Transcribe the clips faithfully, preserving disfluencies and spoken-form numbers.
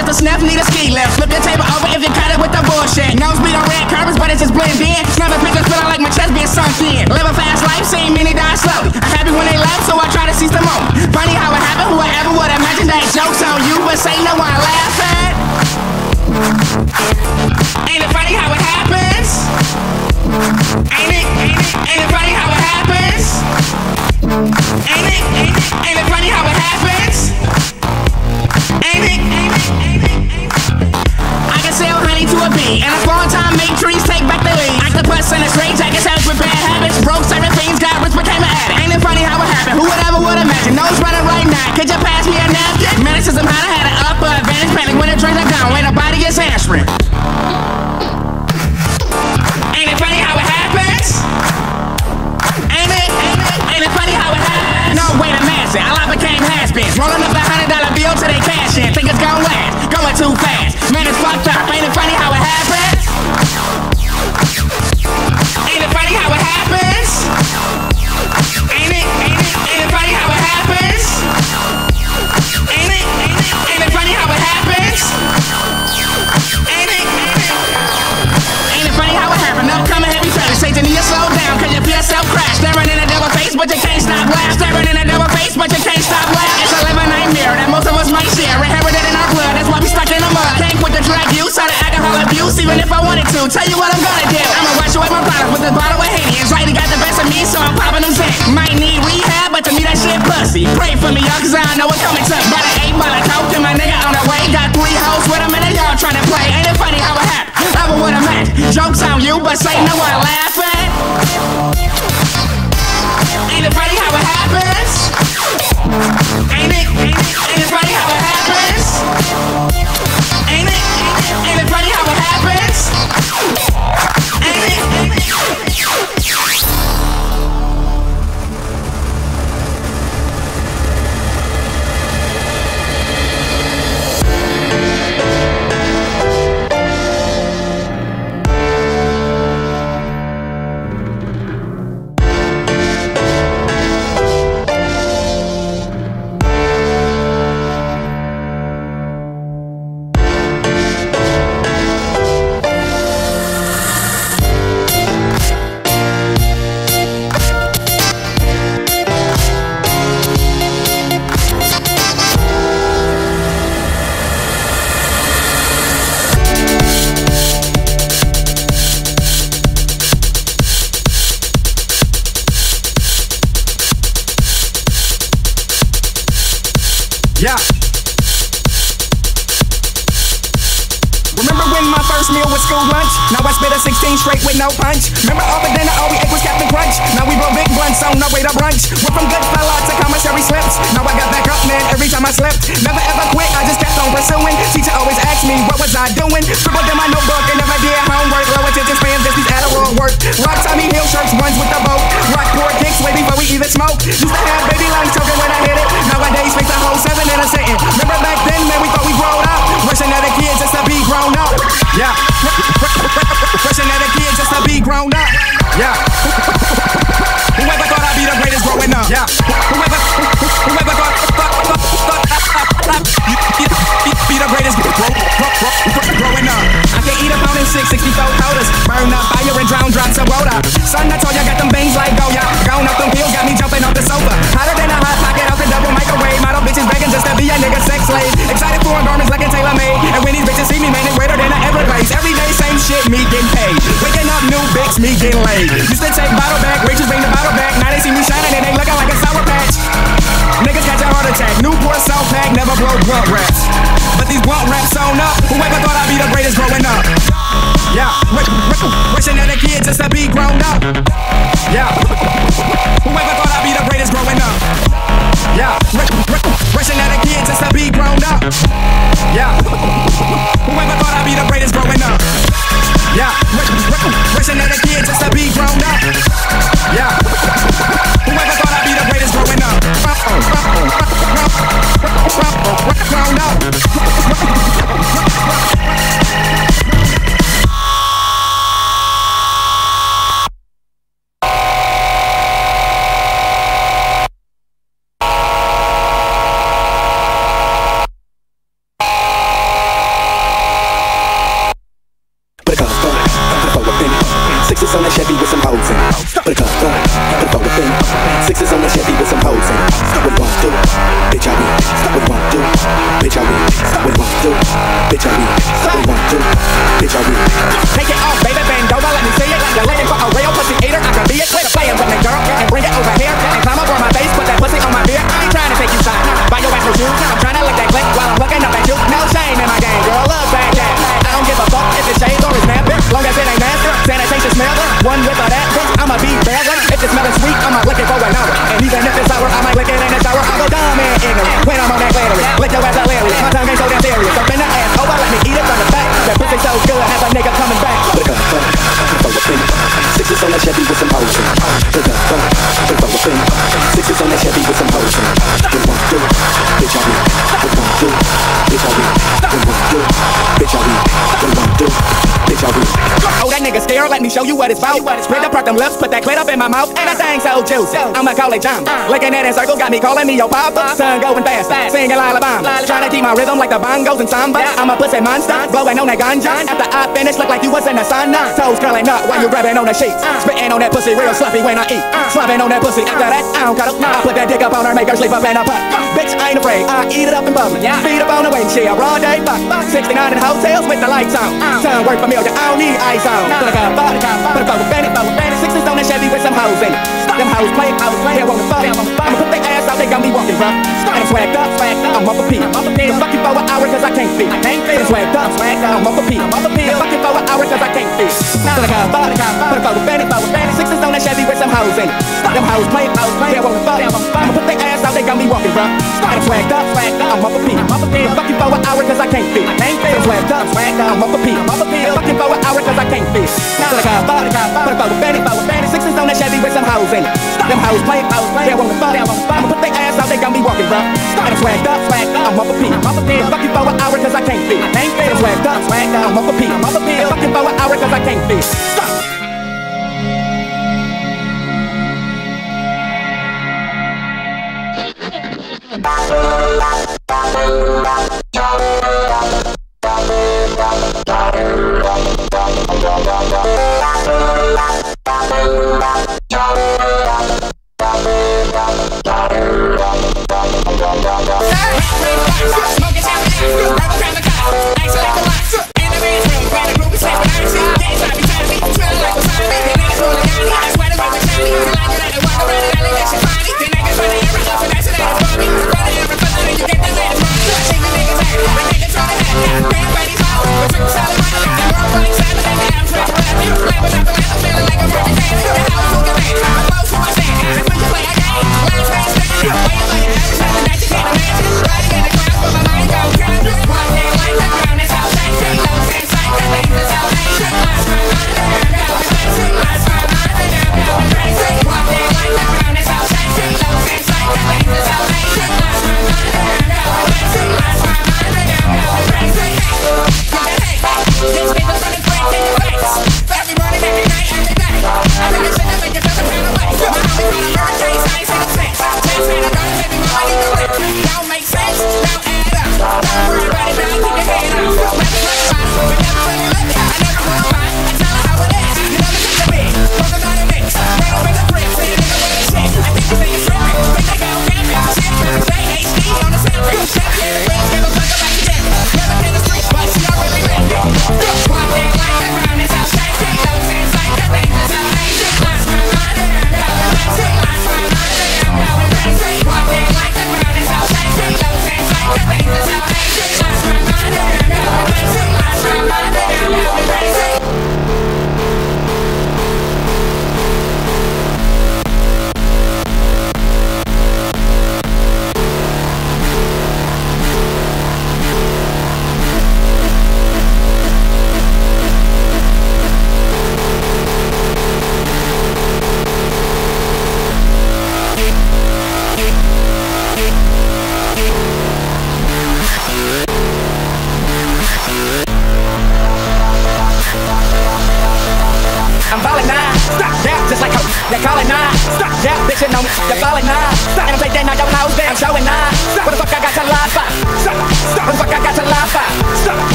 a sniff, need a ski lift. Flip your table over if you cut it with the bullshit. No speed on red carpets, but it's just blend in. Snubbing pictures feeling like my chest being sunk in. Live a fast life, seeing many die slowly. I'm happy when they left, so I try to seize the moment. Funny how it happened, whoever would imagine that joke's on you, but say no one laugh at. Ain't it funny how it happens? Ain't it, ain't it, ain't it funny how it happens? Ain't it, ain't it, ain't it funny how it happens? Ain't it, ain't it, ain't it, ain't it? I can sell honey to a bee, and a long time make trees take back the lead. Octopus in a straight jacket, savage with bad habits. Broke certain things, got rich, became an addict. Ain't it funny how it happened? Who would ever would imagine? Nose running right now, could you pass me a napkin? Manicism had I had an upper advantage, panic when the drinks are gone, when the body gets answering. Ain't it funny how it happens? Ain't it, ain't it, ain't it funny how it happens? No, wait a minute, a lot became has-beens. Rolling up the hundred dollar bill till they cash in. Think it's gon' last, going too fast. Man, it's fucked up. Ain't it funny how it happens? Ain't it funny how it happens? Ain't it, ain't it, ain't it funny how it happens? Ain't it, ain't it, ain't it funny how it happens? Ain't it, ain't it, ain't it funny how it happened? Upcoming heavy traffic, Satan, you slow down, cause you feel self-crash. Staring in a double face, but you can't stop laugh. Staring in a double face, but you can't stop laugh. It's a living nightmare that most of us might share. Inherited in our blood, that's why we stuck in the mud. Can't quit the drug use, or the alcohol abuse, even if I wanted to. Tell you what I'm gonna do, I'ma wash away my product with a bottle of Hades. Right, got the best of me, so I'm popping them Zans. Might need rehab, but to me that shit pussy. Pray for me, y'all, cause I don't know what coming to. Got an eight ball of coke and my nigga on the way. Got three hoes with him and they all trying to play. Ain't it funny how it happened? Never would have meant. Jokes on you, but say no one laughing. Ain't it funny how it happens? Ain't it, ain't it, ain't it funny how it happens? Ain't it, ain't it, ain't it funny how it happens? Ain't it, ain't it, ain't it? Yeah. Remember when my first meal was school lunch? Now I spit a sixteen straight with no punch. Remember all the dinner, all we ate was Captain Crunch. Now we blow big blunts on our way to brunch. Went from good fella to commissary slips. Now I got back up, man, every time I slipped. Never ever quit, I just kept on pursuing. Teacher always asked me, what was I doing? Scribbled in my notebook and never did homework. Low attention spans, just these Adderall work. Rock Tommy Hill shirts, ones with the boat. Rock poor kicks way before we even smoke. Used to have baby lungs choking when I hit it. Nowadays, face a whole seven in a sitting. Remember back then, man, we thought we growed up. Rushing at the kids just to be grown up. Yeah. Rushing at the kids just to be grown up. Yeah. Whoever thought I'd be the greatest growing up. Yeah. Whoever, whoever thought, thought, thought, thought I'd be the greatest growing up. I can eat a pound and six, sixty-four quotas. Burn up fire and drown drops of water. Son, I told ya, got them bangs like Goya. Gone up them pills, got me jumping off the sofa. Hotter than a hot pocket off the double microwave. Model bitches begging just to be a nigga sex slave. Excited for garments like a tailor made. And when these bitches see me, man, it's greater than I ever place. Every day, same shit, me getting paid. Waking up new bitch, me getting laid. Used to take bottle back, riches bring the bottle back. Now they see me shining and they looking like a sour patch. Niggas catch a heart attack. Newport South Pack never blow blunt raps. But these blunt raps on up. Whoever thought I'd be the greatest growing up? Yeah. Wishing that the kids just to be grown up. Yeah. Whoever thought I'd be the greatest growing up? Yeah. Wishing that the kids just to be grown up. Yeah. Whoever thought I'd be the greatest growing up? Yeah. Wishing that the kids just to be grown up. Yeah. Whoever thought I'd be the greatest growing up? Grown up. hoes in. Put a cup up, put a four up in. Sixes on the Chevy with some hoes in. What you want to do? Bitch, I will. What you want to do? Bitch, I will. What you want to do? Bitch, I will. What you want to do? Bitch, I will. Take it off, baby, bend over, let me see it. You're looking for a real pussy eater, I can be it. Quit playing with me, girl, and bring it over here. And climb over my face, put that pussy on my beard. I ain't trying to take you side, buy your ass for shoes. I'm trying to lick that click while I'm looking up at you. No shame in my game, girl, love bad cat. I don't give a fuck if it's shades or it's nappy. Long as it ain't nasty, sanitation smell. One whip of that, bitch, I'ma be bad. If it's smelling sweet, I'ma lick it for an hour. And even if it's sour, I might lick it in the shower. I go dumb and ignorant when I'm on that glittery. Lick your ass hilarious, my tongue ain't so damn serious. So bend the ass over, let me eat it from the back. That pussy so good, have a nigga coming back. Put a cup up, put a four up in. Sixes on that Chevy with some hoes in. Put a cup up, put a four up in. Sixes on that Chevy with some hoes in. What you want to do? Bitch, I will. What you want to do? Bitch, I will. What you want to do? Bitch, I will. What you want to do? Bitch, I will. Oh, that nigga scared, let me show you what it's about. Spread the perk them lips, put that clit up in my mouth. And that thing so juicy, I'ma call it jump. Looking at it in circles, got me calling me your papa. Son going fast, singing lullaby. Trying to keep my rhythm like the bongos and samba. I'm a pussy monster, blowing on that ganja. After I finish, look like you was in the sun. Toes curling up while you grabbing on the sheets. Spitting on that pussy real sloppy when I eat. Slopping on that pussy, after that, I don't cuddle. I put that dick up on her, make her sleep up in a pot. Bitch, I ain't afraid, I eat it up in public. Feet up on the way, she a raw day fuck. sixty-nine in hotels with the lights on. Son worth familiar, I don't need ice on. Put a cup, put a cup, put a cup, with Benny, sixes on that Chevy with some hoes in it. Them hoes play, they wanna fuck. I'ma put their ass out, they got me walking, bruh. And I'm swagged up, I'm off a pee. The fuck you for an hour cause I can't feel. I'm swagged up, I'm off a pee. The fuck you for an hour cause I can't feel. Put a cup, put a cup, put a cup, with Benny, sixes on that Chevy with some hoes in it. Them hoes play, they wanna fuck. I'ma put their ass out, they got me walking, bruh. And I'm swagged up, I'm off a pee. The fuck you for an hour cause I can't feel. I'm swagged up, I'm off a pee. The fuck you for an hour cause I can't feel. Put a cup, put a cup, put a cup, with Benny, sixes on that Chevy with some hoes in it. Them hoes play, they wanna fuck. I'ma put their ass out, they got me walking, bruh. And I'm swagged up, I'm off a pee. Fuck you for an hour cause I can't feel. I'm swagged up, I'm off a pee. Fuck you for an hour cause I can't feel. Stop.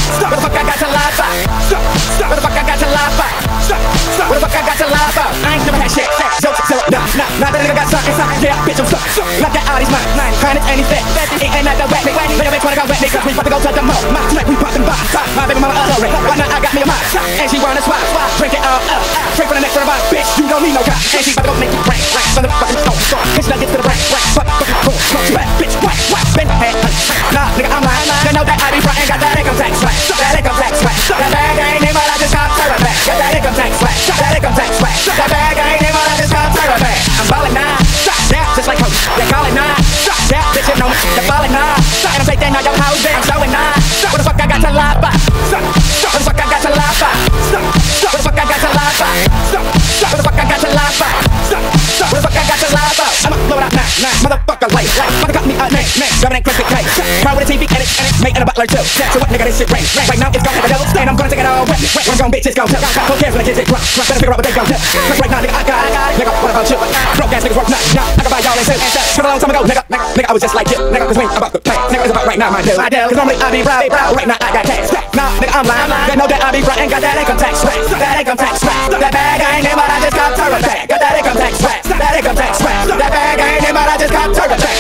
What the fuck I got to lie about? Stop, stop. What the fuck I got to lie about? I ain't body's mine, mine. Chronic and he's fat, eating at the wet, wet. Little bitch wanna go wet, nigga. We about to go to the mall, tonight we poppin' by. My baby mama alright, why not? I got me a mind, and she wanna swap, drink it all up. Drink for the next round, bitch. You don't need no cop, and she about to go make you rain, rain. Motherfucking stone, stone. Bitch, now get to the brain, brain. Fuck, fucking cool, smoke you back, bitch. What, what? Been head, nah, nigga, I'm lying. You know that I be frontin', got that income tax swag, that income tax swag. That bag ain't in, but I just got turn back. Got that income tax swag, that income tax swag. That bag ain't in, but I just got turn back. I'm ballin' now, yeah, just like Coach. They call it nine, yeah, bitch, you know me. They ballin' now, and I'm taking out your house, I'm showing nine. What the fuck I got to lie by? What the fuck I got to lie by? What the fuck I got to lie by? What the fuck I got to lie by? What the fuck I got to lie by? I'ma blow it up now, now, motherfucker, like, like, mother got me a name, name, grabbing that crispy cake. Proud with a T V edit, edit, mate and a butler too. So what, nigga, this shit rain, right now it's gonna have a devil stand. I'm gonna take it all wet, wet. When gone bitches go tell. Who cares when the kids get drunk? Better figure out what they gon' tell. Cause right now, nigga, I got it, got it. Nigga, what about you? Broke ass niggas work nothing, nah, I can buy y'all in two. From a long time ago, nigga, nigga, nigga, I was just like you, nigga, cause we ain't about the pay. Nigga, it's about right now, my dude. Cause normally I be right, right now I got cash. Nah, nigga, I'm lying, they know that I be right and got that income tax swag. That income tax swag. That bag ain't in, but I just got turret back. Got that income tax swag. That income tax swag. That bag ain't in, but I just got turret back.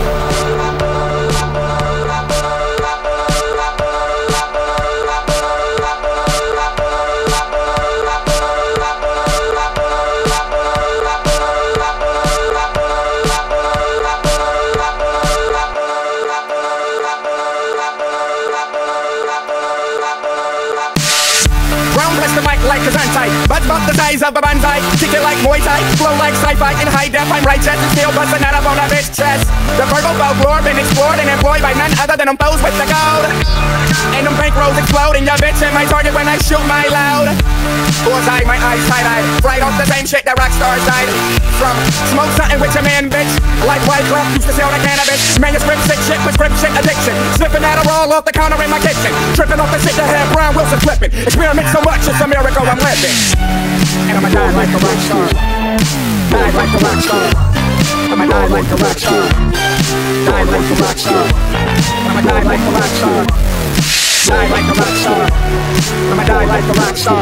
The mic like a tight, but about the size of a banzai. Kick it like Muay Thai, flow like sci-fi. In high def, I'm righteous and still busting out up on a bitch chest. The verbal folklore been explored and employed by none other than them foes with the gold. And them bankrolls explode in your bitch and my target when I shoot my loud. Bullseye, my eyes tight-eyed, right off the same shit that rock stars died from. Smoke something with your man, bitch, like White Claw used to sell the cannabis. Manuscript sick shit, prescription addiction. Slipping out a roll off the counter in my kitchen. Tripping off the shit that had Brian Wilson flipping. Experiment so much, it's a miracle I'm living. And I'ma die like a rock star. Die like a rock star. I'ma die like a rock star. Die like a rock star. I'ma die like a rock star. Die like a rock star. I'ma die like a rock star.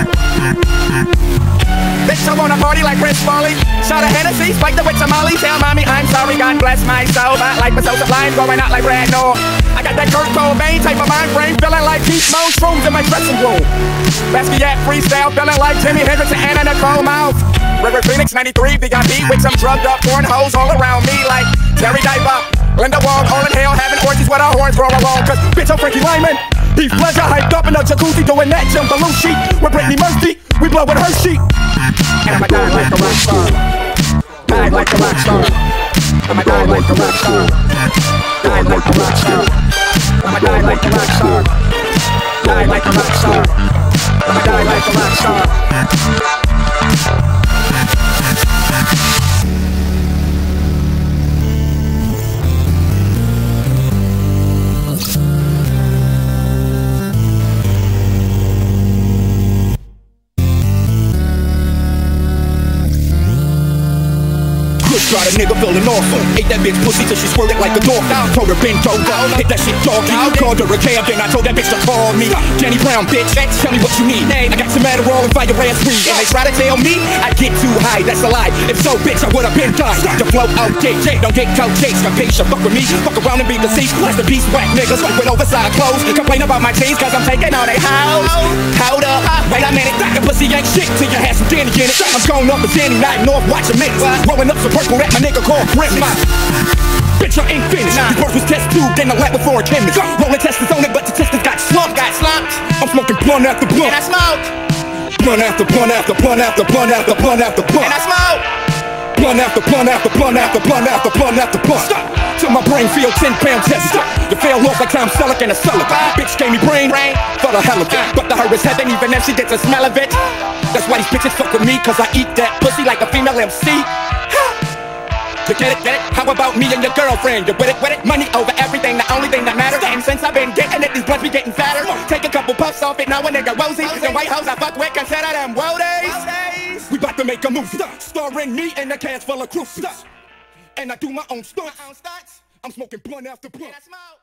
Bitch, I wanna party like Chris Farley. Shot a Hennessy, spike the with Somali. Tell mommy I'm sorry, God bless my soul. But like the social line going out like Brad North. I got that Kurt Cobain type of mind frame, feeling like Keith Moe shrooms in my dressing room. Basquiat freestyle, feeling like Jimi Hendrix and Anna Nicole Mouth. River Phoenix ninety-three, V I P with some drugged up porn hoes all around me like Terry Diver, Linda Wong, all in hell, having orgies with our horns roll along. Cause bitch, I'm Frankie Lyman. He's pleasure hyped up in a jacuzzi doing that Jim Belushi with Brittany Murphy. We blowin' her sheet. And I'ma die like a rock star. Die like a rock star. I'ma die like a rock star. Die like a rock star. I'ma die like a rock star. Die like a rock star. I'ma die like a rock star. Got a nigga feeling awful. Ate that bitch pussy till she squirted like a dolphin. Told her bento down, hit that shit doggy. Called her a cab, then I told that bitch to call me. Jenny Brown, bitch, tell me what you need. I got some Adderall and fire ass weed. And they try to tell me I get too high, that's a lie. If so, bitch, I would've been died. The flow out, J J, don't get cold chase. My bitch, fuck with me, fuck around and be deceased. Rest in peace, whack niggas with oversized clothes. Complain about my chains cause I'm taking all they house. Hold up, wait a minute, that pussy ain't shit till you have some Danny in it. I'm going up as Danny, night north, watching minutes. Rolling up some purple at my nigga called Grimace. Bitch, I ain't finished. Nah. The first was test tube, then I left before a chemist. Rolling testers on it, but the testers got slumped. Got slumped. I'm smoking blunt after blunt. And I smoke. Blunt after blunt after blunt after blunt after blunt after blunt. And I smoke. Blunt after blunt after blunt after blunt after blunt after blunt. Stop. Till my brain feel ten pounds heavy. Stop. You fell off like Tom Selleck in a cellar. Bitch gave me brain, brain for the hell of it. But the her is heaven even if she gets a smell of it. That's why these bitches fuck with me, cause I eat that pussy like a female M C. You get it, get it? How about me and your girlfriend? You with it, with it? Money over everything, the only thing that matters. And since I've been getting it, these blunts be getting fatter. Take a couple puffs off it, now a nigga rosy. The white hoes I fuck with, consider them woadies. We bout to make a movie, starring me in a cast full of groupies. And I do my own stunts. I'm smoking blunt after blunt.